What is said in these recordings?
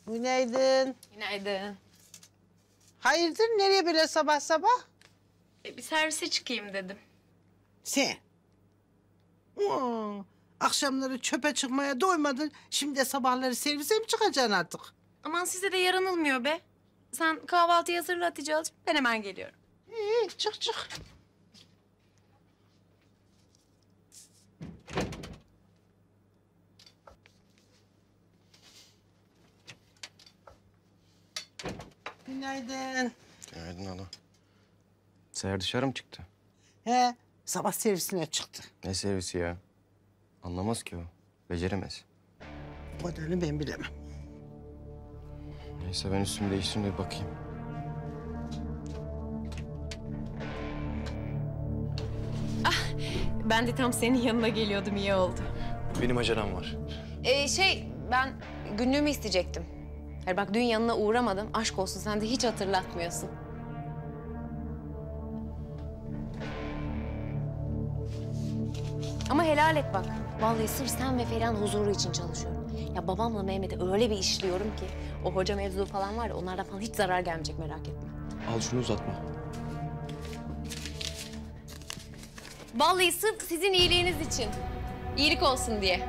Günaydın. Günaydın. Hayırdır, nereye böyle sabah sabah? Bir servise çıkayım dedim. Sen? Akşamları çöpe çıkmaya doymadın. Şimdi de sabahları servise mi çıkacaksın artık? Aman size de yaranılmıyor be. Sen kahvaltıyı hazırla Hatice'cığım. Ben hemen geliyorum. İyi, çık çık. Günaydın. Günaydın hala. Seher dışarı mı çıktı? He, sabah servisine çıktı. Ne servisi ya? Anlamaz ki o. Beceremez. O kadarını ben bilemem. Neyse ben üstümü değiştireyim de bir bakayım. Ben de tam senin yanına geliyordum. İyi oldu. Benim acelem var. Ben günlüğümü isteyecektim. Hayır bak dün yanına uğramadım. Aşk olsun sen de hiç hatırlatmıyorsun. Ama helal et bak. Vallahi sırf sen ve Feriha'nın huzuru için çalışıyorum. Ya babamla Mehmet'e öyle bir işliyorum ki... ...o hoca mevzu falan var ya onlardan falan hiç zarar gelmeyecek merak etme. Al şunu uzatma. Vallahi sırf sizin iyiliğiniz için. İyilik olsun diye.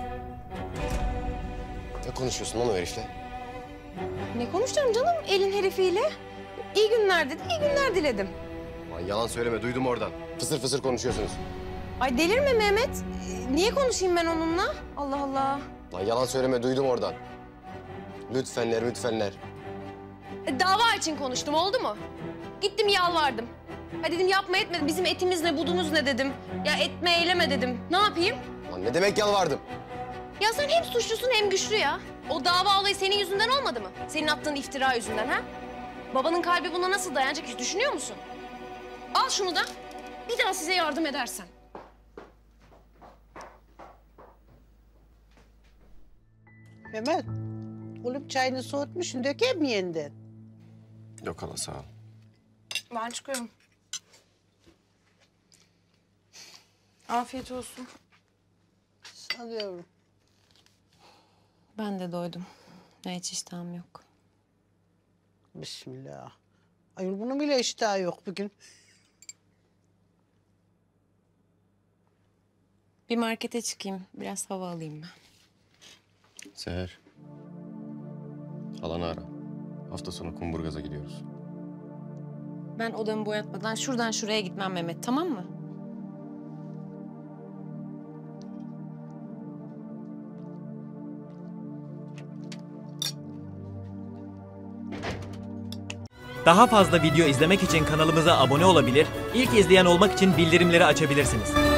Ne konuşuyorsun lan o herifle? Ne konuşacağım canım elin herifiyle? İyi günler dedi, iyi günler diledim. Lan yalan söyleme, duydum oradan. Fısır fısır konuşuyorsunuz. Ay delirme Mehmet. Niye konuşayım ben onunla? Allah Allah. Lan yalan söyleme, duydum oradan. Lütfenler, lütfenler. Dava için konuştum, oldu mu? Gittim yalvardım. Ha dedim yapma etme, bizim etimiz ne, budumuz ne dedim. Ya etme eyleme dedim. Ne yapayım? Lan ne demek yalvardım? Ya sen hem suçlusun hem güçlü ya. O dava olayı senin yüzünden olmadı mı? Senin attığın iftira yüzünden ha? Babanın kalbi buna nasıl dayanacak hiç düşünüyor musun? Al şunu da. Bir daha size yardım edersen. Mehmet, oğlum çayını soğutmuşsun. Döker mi yeniden? Yok hala, sağ ol. Ben çıkıyorum. Afiyet olsun. Sağ ol yavrum. Ben de doydum. Hiç iştahım yok. Bismillah. Ayol bunun bile iştahı yok bugün. Bir markete çıkayım. Biraz hava alayım ben. Seher. Halanı ara. Hafta sonu Kumburgaz'a gidiyoruz. Ben odamı boyatmadan şuradan şuraya gitmem Mehmet, tamam mı? Daha fazla video izlemek için kanalımıza abone olabilir, ilk izleyen olmak için bildirimleri açabilirsiniz.